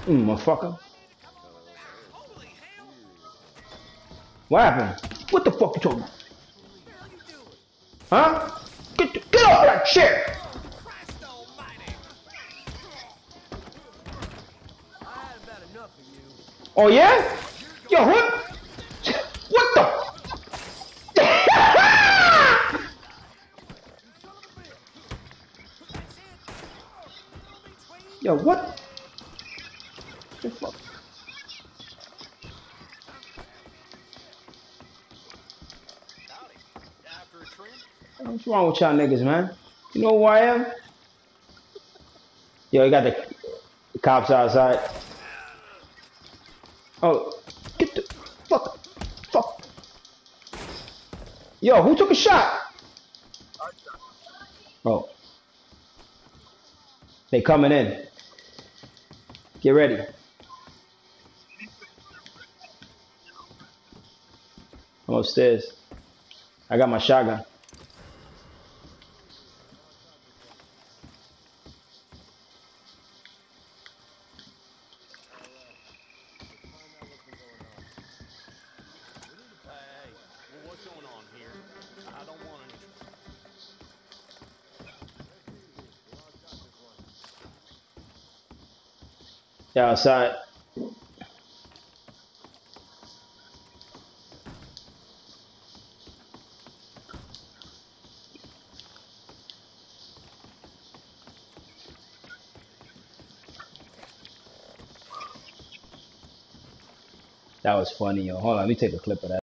Motherfucker. What happened? What the fuck you talking about? Huh? Get off that chair! Oh yeah? Yo, what? What the? Yo, what the fuck? What's wrong with y'all niggas, man? You know who I am? Yo, you got the cops outside. Oh, get the fuck. Yo, who took a shot? Oh, they coming in. Get ready. I'm upstairs. I got my shotgun. Yeah, outside. That was funny, yo. Hold on, let me take a clip of that.